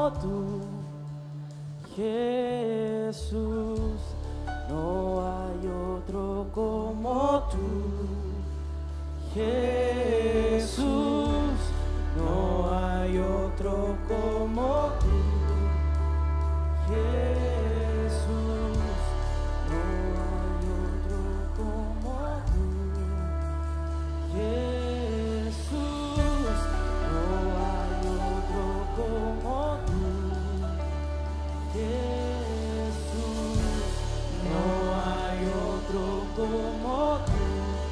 como tú, Jesús. No hay otro como tú, Jesús. No hay otro como tú, Jesús. No hay otro como tú, Jesús. No hay otro como tú, Jesús. No hay otro como tú,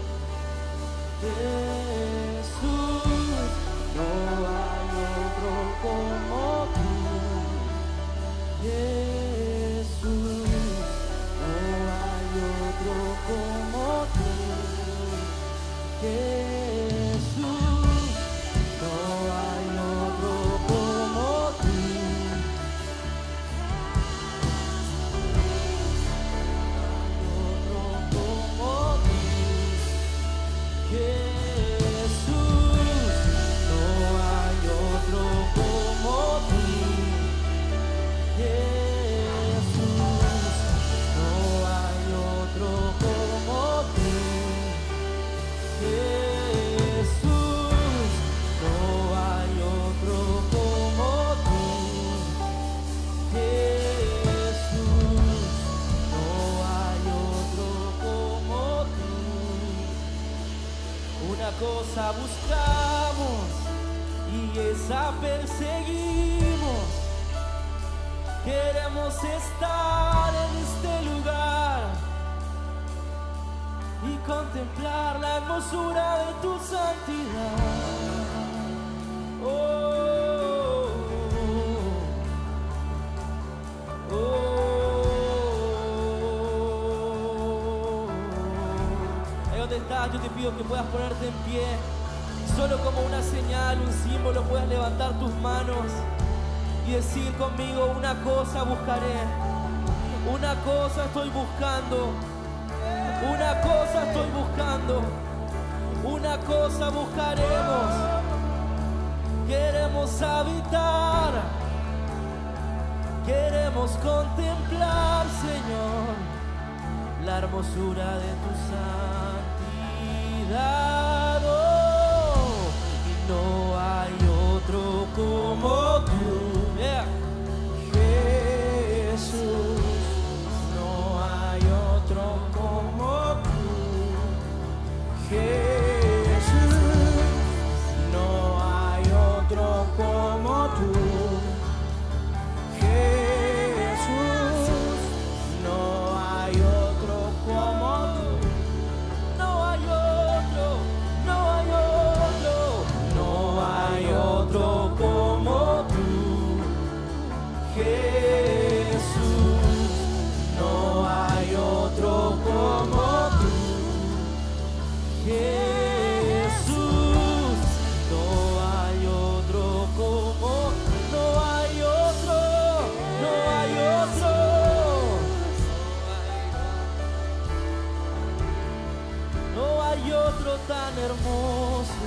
Jesús. No hay otro como tú, Jesús. No hay otro como tú, Jesús. No hay otro como tú. Una cosa buscamos y esa perseguimos. Queremos estar en este lugar y contemplar la hermosura de tu santidad. Oh, oh, oh. Ahí donde estás, yo te pido que puedas ponerte en pie. Solo como una señal, un símbolo, puedas levantar tus manos y decir conmigo: una cosa buscaré, una cosa estoy buscando, una cosa estoy buscando, una cosa buscaremos. Queremos habitar, queremos contemplar, Señor, la hermosura de tu santidad. Oh, y no hay otro como tú, yeah. Jesús. No hay otro como tú, Jesús. No hay otro como tú, Jesús. No hay otro como tú. No hay otro, no hay otro, no hay otro como tú, Jesús. No hay otro como tú, Jesús. No hay otro como, no hay otro, no hay otro. No hay otro tan hermoso.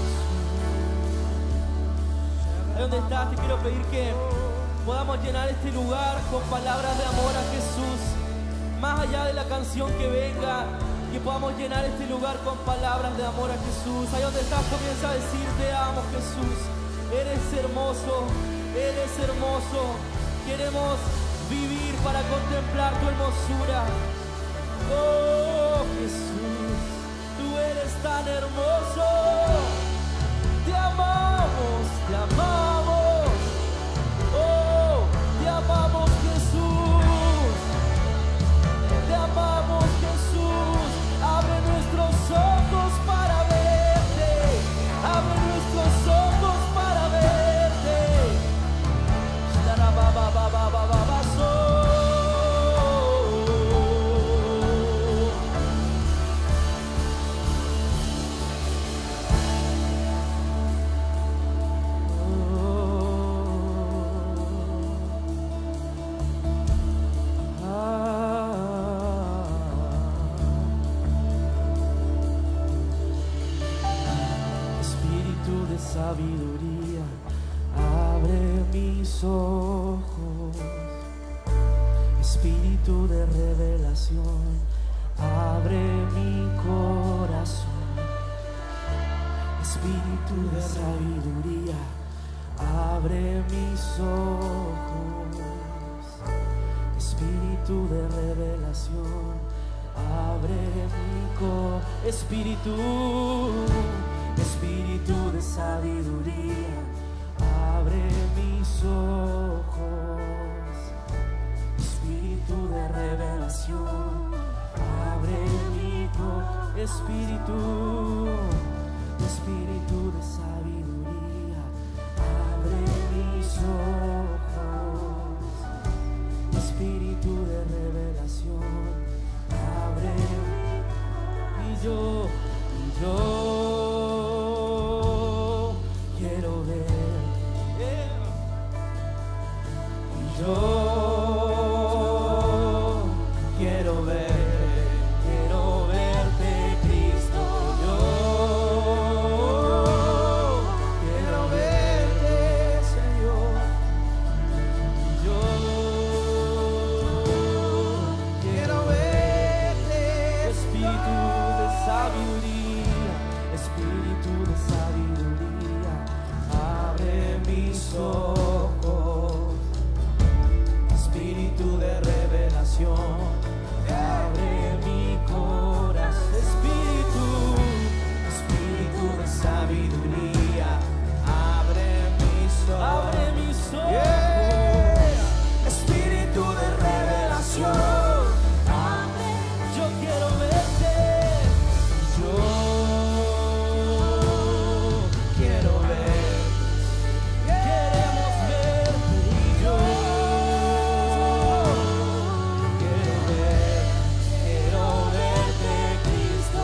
Ahí donde estás, te quiero pedir que podamos llenar este lugar con palabras de amor a Jesús. Más allá de la canción que venga, que podamos llenar este lugar con palabras de amor a Jesús. Ahí donde estás, comienza a decir: te amo, Jesús. Eres hermoso, eres hermoso. Queremos vivir para contemplar tu hermosura. Oh, Jesús, tú eres tan hermoso. Te amamos, te amamos. Oh, te amamos, Jesús. Te amamos, Jesús. Abre nuestros ojos para verte. Abre nuestros ojos para verte. Sabiduría, Abre mis ojos, espíritu de revelación. Abre mi corazón, espíritu de sabiduría. Abre mis ojos, espíritu de revelación. Abre mi espíritu, espíritu de sabiduría. Abre mis ojos, espíritu de revelación. Abre mi espíritu, espíritu de sabiduría. Abre mis ojos, espíritu de revelación. Abre y yo quiero ver, y yo quiero verte, Cristo. Yo quiero verte, Señor. Yo quiero verte, espíritu de sabiduría, espíritu de sabiduría. Abre mis ojos, espíritu de revelación. Abre mi corazón, espíritu de sabiduría. Abre mis ojos, espíritu de revelación. Yo quiero verte, yo quiero ver, queremos verte y yo quiero verte, Cristo.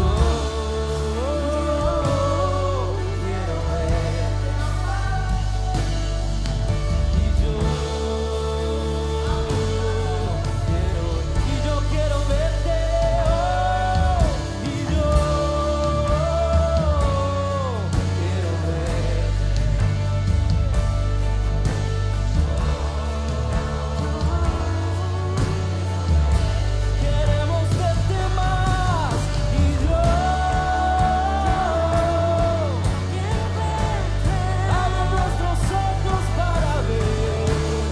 Yo quiero verte, y yo quiero verte. Queremos verte más, y yo quiero verte. Abre nuestros ojos para ver.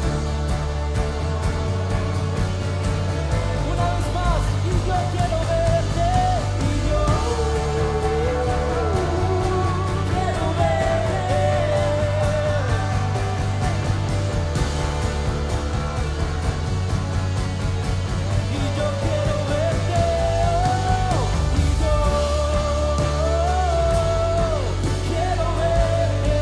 Una vez más, y yo quiero verte, y yo quiero verte. Y yo quiero verte, y yo quiero verte.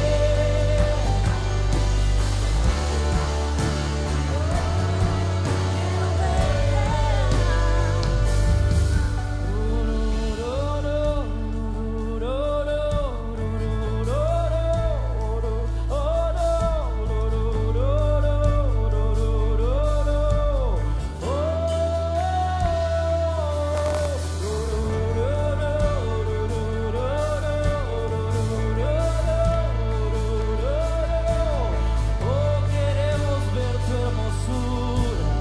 Oh, queremos ver tu hermosura.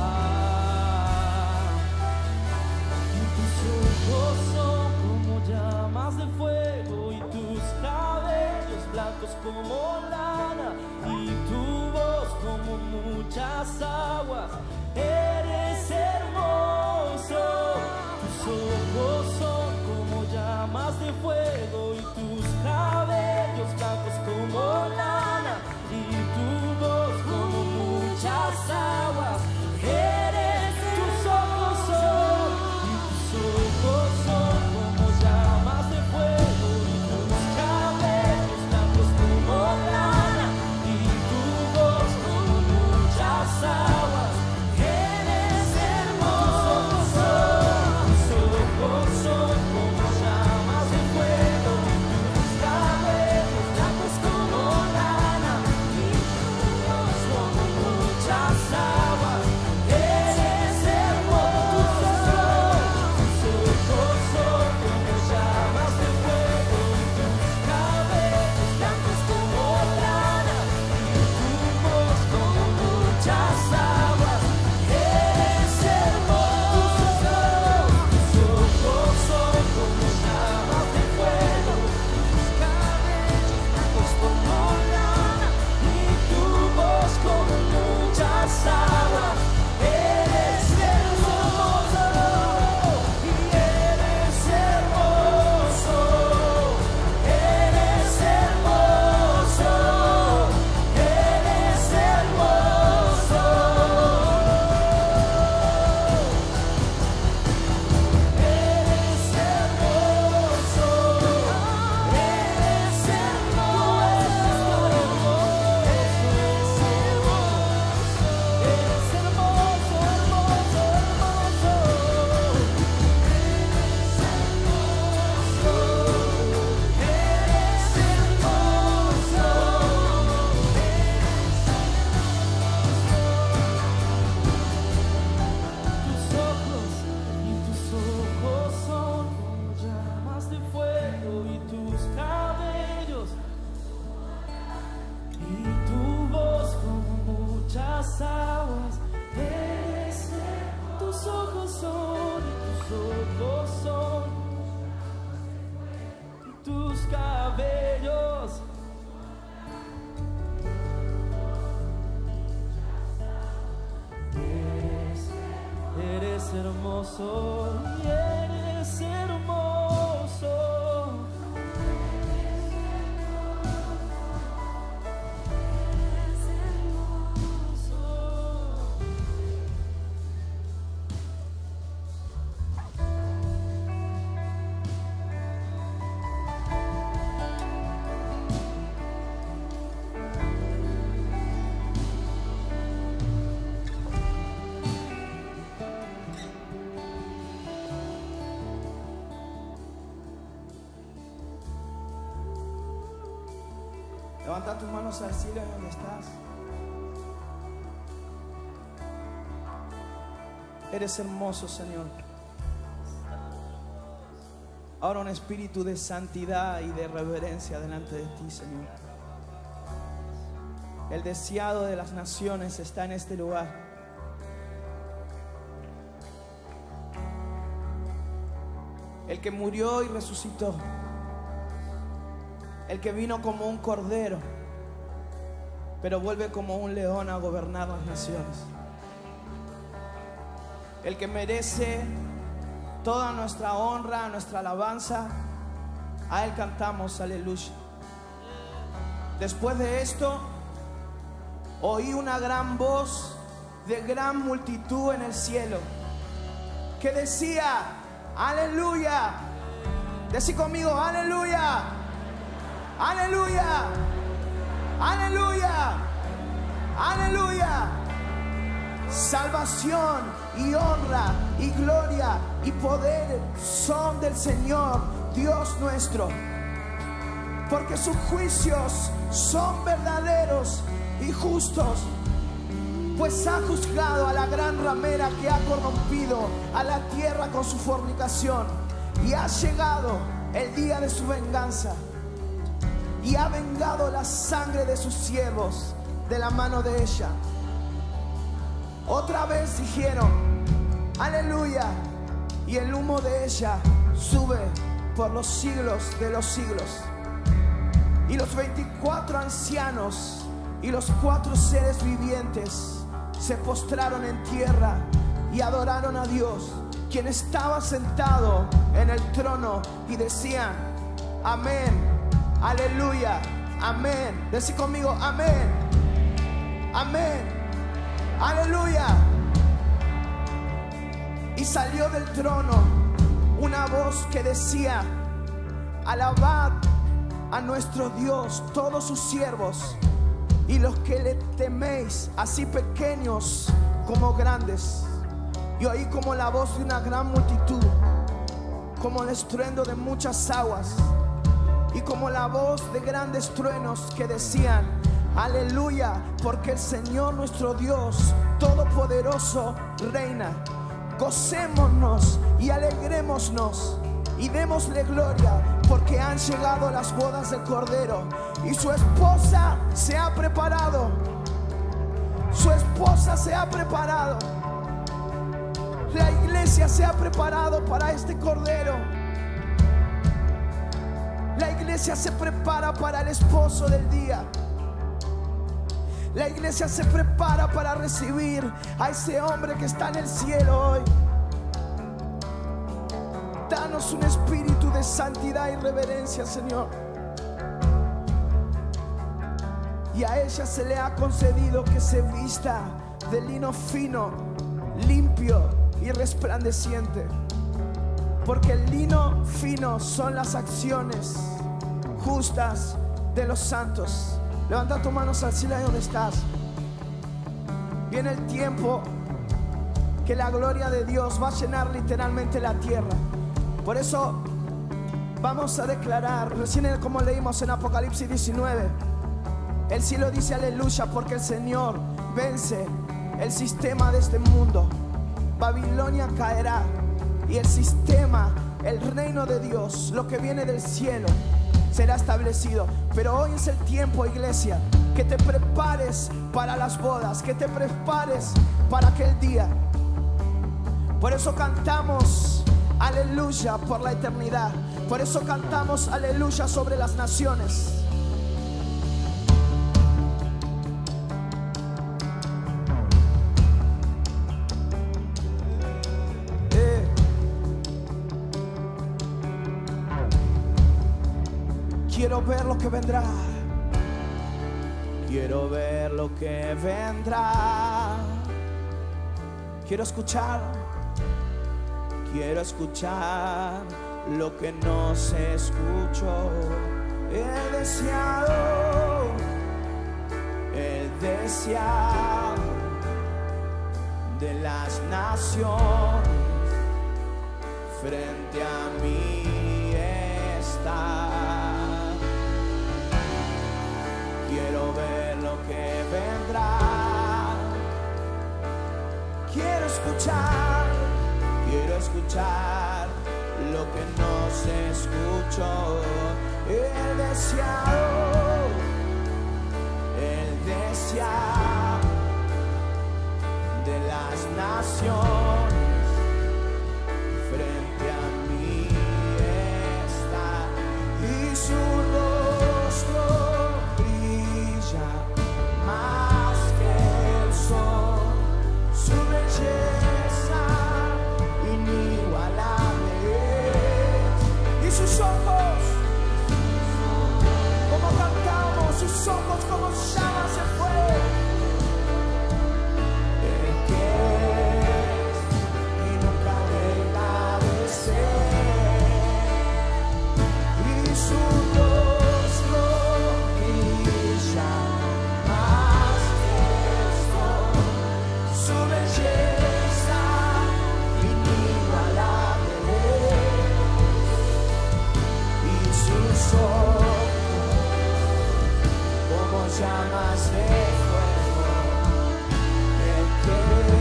Y tus ojos son como llamas de fuego, y tus cabellos blancos como lana, y tu voz como muchas aguas. Eres hermoso. Tus ojos son como llamas de fuego, y tus cabellos blancos como lana, y tu voz como muchas aguas. Tus ojos son, y tus ojos son como llamas de fuego, y tus cabellos blancos como lana, y tu voz como muchas aguas. Eres gozo, tus cabellos. Eres hermoso, y eres hermoso. Levanta tus manos al cielo en donde estás. Eres hermoso, Señor. Ahora un espíritu de santidad y de reverencia delante de ti, Señor. El deseado de las naciones está en este lugar. El que murió y resucitó. El que vino como un cordero, pero vuelve como un león a gobernar las naciones. El que merece toda nuestra honra, nuestra alabanza. A Él cantamos aleluya. Después de esto, oí una gran voz de gran multitud en el cielo que decía: aleluya. Decí conmigo: aleluya. Aleluya, aleluya, aleluya. Salvación y honra y gloria y poder son del Señor Dios nuestro, porque sus juicios son verdaderos y justos, pues ha juzgado a la gran ramera que ha corrompido a la tierra con su fornicación, y ha llegado el día de su venganza, y ha vengado la sangre de sus siervos de la mano de ella. Otra vez dijeron: aleluya, y el humo de ella sube por los siglos de los siglos. Y los 24 ancianos y los 4 seres vivientes se postraron en tierra y adoraron a Dios, quien estaba sentado en el trono, y decían: amén. Aleluya, amén. Decí conmigo: amén, amén, aleluya. Y salió del trono una voz que decía: alabad a nuestro Dios todos sus siervos y los que le teméis, así pequeños como grandes. Y oí como la voz de una gran multitud, como el estruendo de muchas aguas, y como la voz de grandes truenos que decían: aleluya, porque el Señor nuestro Dios Todopoderoso reina. Gocémonos y alegrémonos y démosle gloria, porque han llegado las bodas del Cordero y su esposa se ha preparado. Su esposa se ha preparado. La iglesia se ha preparado para este Cordero. La iglesia se prepara para el esposo del día. La iglesia se prepara para recibir a ese hombre que está en el cielo hoy. Danos un espíritu de santidad y reverencia, Señor. Y a ella se le ha concedido que se vista de lino fino, limpio y resplandeciente, porque el lino fino son las acciones justas de los santos. Levanta tus manos al cielo ahí donde estás. Viene el tiempo que la gloria de Dios va a llenar literalmente la tierra. Por eso vamos a declarar, recién como leímos en Apocalipsis 19, el cielo dice aleluya, porque el Señor vence el sistema de este mundo. Babilonia caerá y el sistema, el reino de Dios, lo que viene del cielo, será establecido. Pero hoy es el tiempo, iglesia, que te prepares para las bodas, que te prepares para aquel día. Por eso cantamos aleluya por la eternidad. Por eso cantamos aleluya sobre las naciones. Quiero ver lo que vendrá. Quiero ver lo que vendrá. Quiero escuchar lo que no se escuchó. El deseado de las naciones frente a mí está. Quiero ver lo que vendrá. Quiero escuchar lo que no se escuchó. El deseado de las naciones frente a mí está, y su rostro brilla más que el sol, su belleza inigualable es, y sus ojos, como cantamos, sus ojos como llamas de fuego. El que es y nunca deja de ser, y su rostro brilla más que el sol, su belleza inigualable es, y sus ojos como llamas de fuego. El que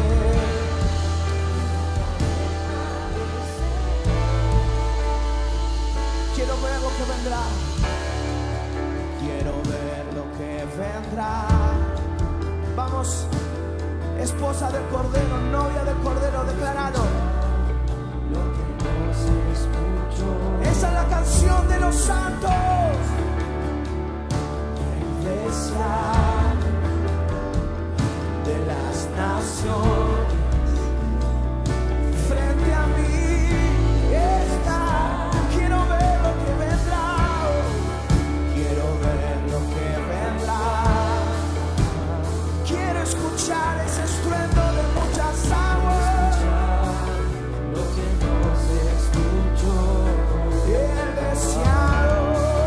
quiero ver lo que vendrá. Quiero ver lo que vendrá. Vamos, esposa del Cordero, novia del Cordero, declarado. Lo que no se escuchó. Esa es la canción de los santos. De las naciones frente a mí está. Quiero ver lo que vendrá. Quiero ver lo que vendrá. Quiero escuchar ese estruendo de muchas aguas. Lo que no se escuchó. El deseado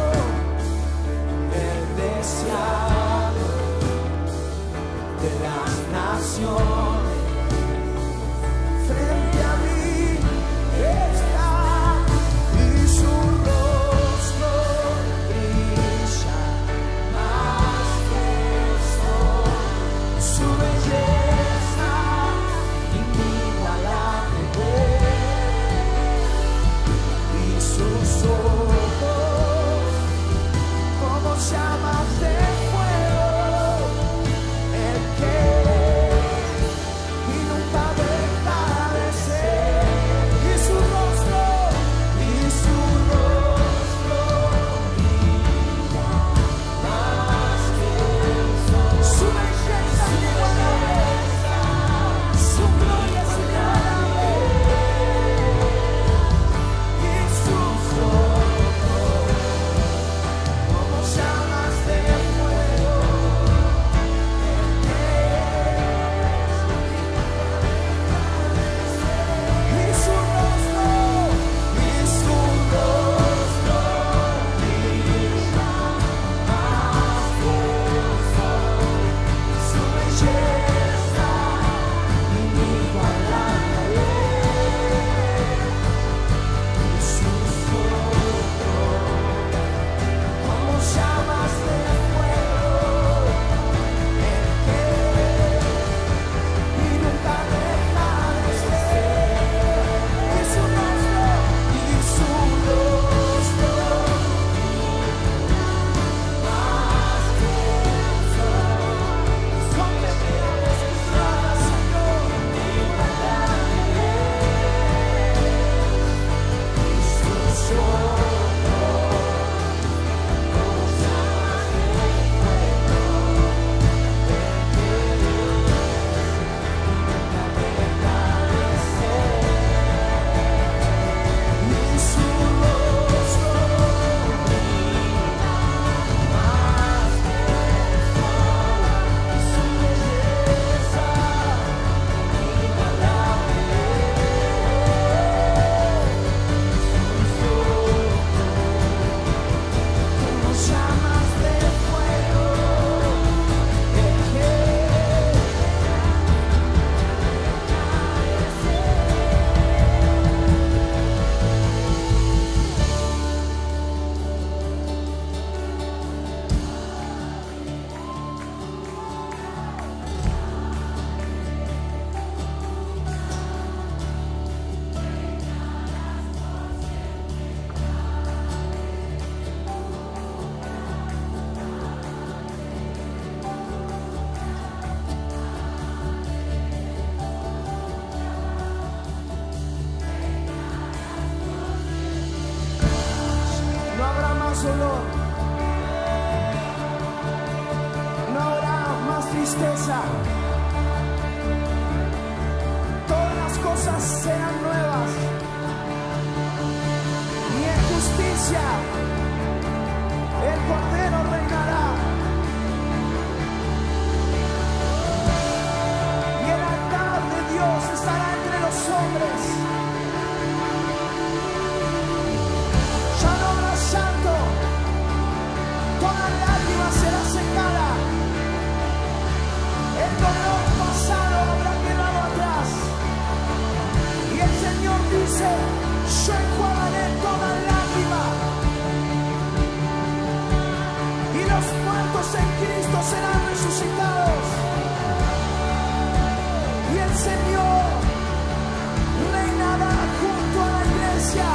de las naciones frente a mí está, y su rostro brilla más que el sol, su belleza inigualable y sus ojos como llamas de fuego. El que y nunca deja de ser, y su rostro brilla más que el sol, su belleza inigualable, su gloria es inigualable, y sus ojos como llamas tristeza. Todas las cosas serán nuevas. Y en justicia el Cordero reinará. Y el altar de Dios estará entre los hombres. Ya no habrá llanto, toda lágrima será secada. El dolor pasado habrá quedado atrás. Y el Señor dice: yo enjuagaré toda lágrima. Y los muertos en Cristo serán resucitados. Y el Señor reinará junto a la iglesia.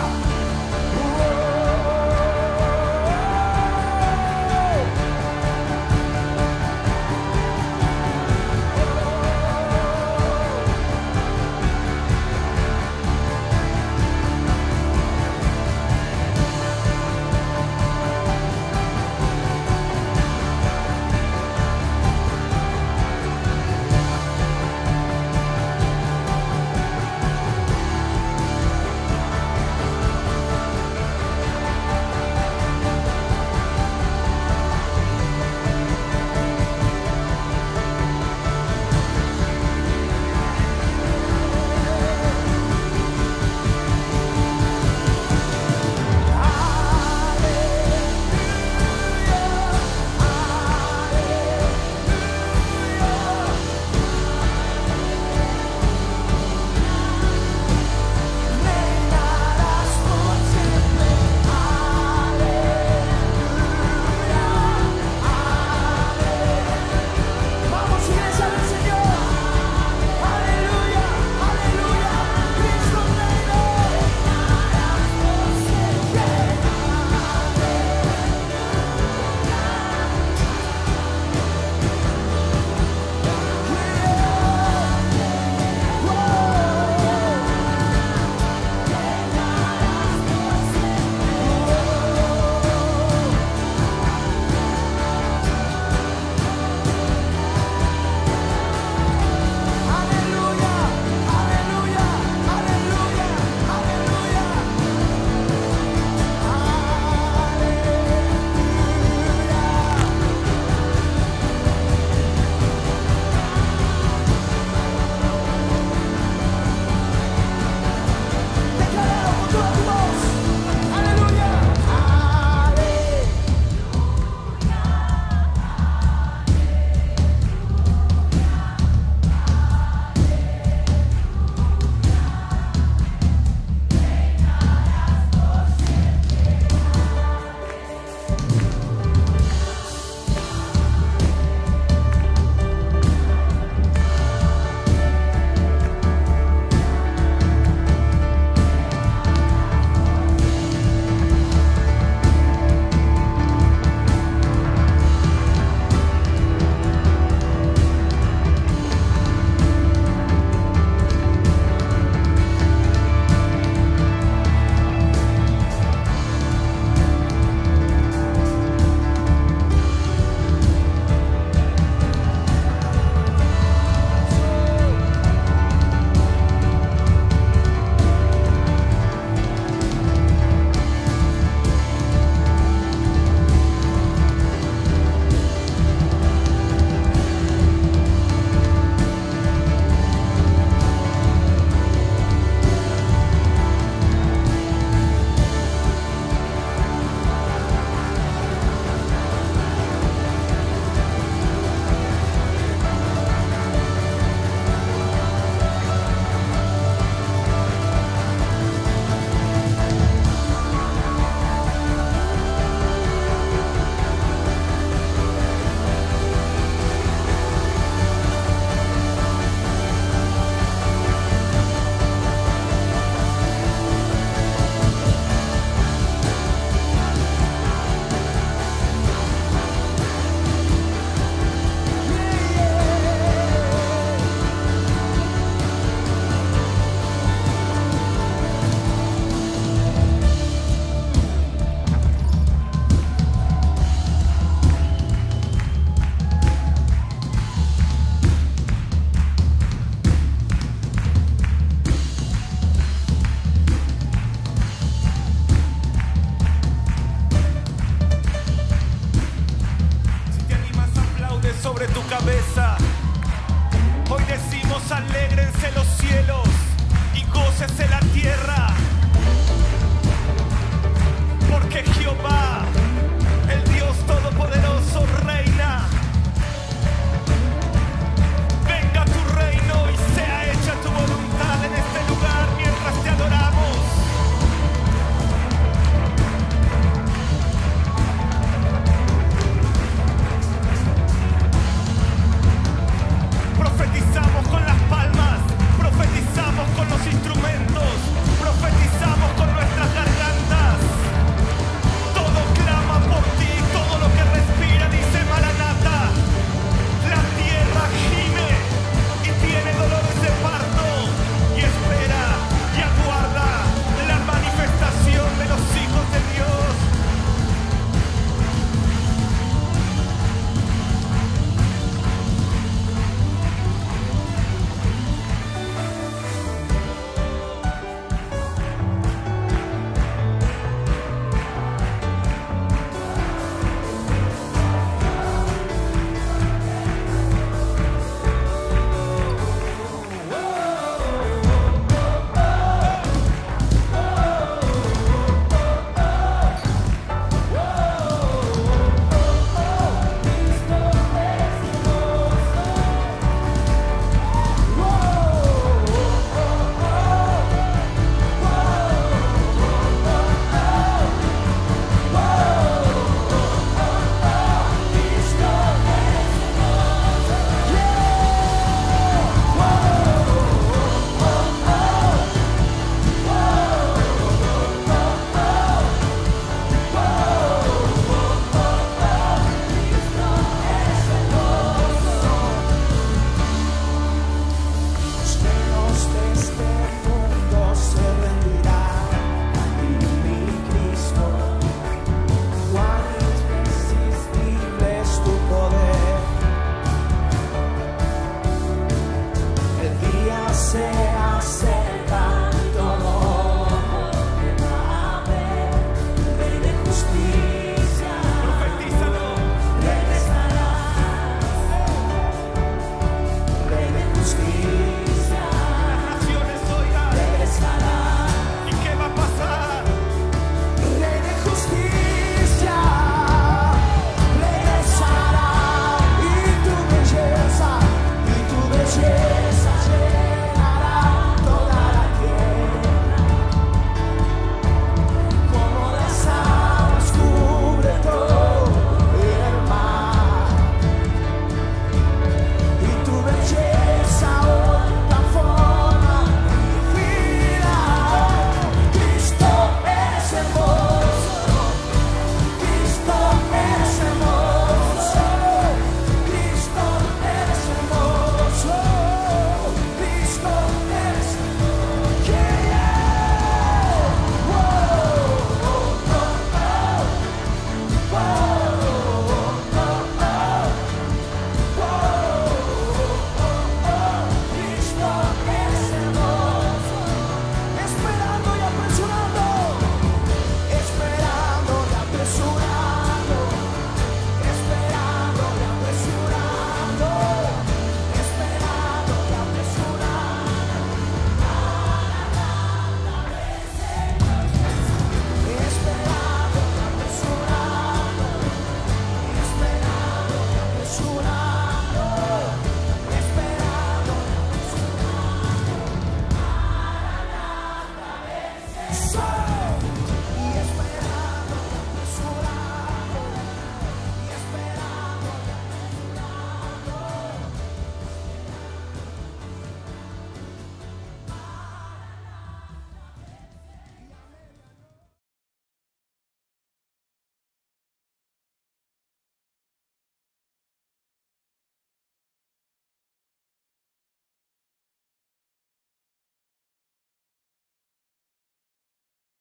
sobre tu cabeza. Hoy decimos: alégrense los cielos y gócese la tierra.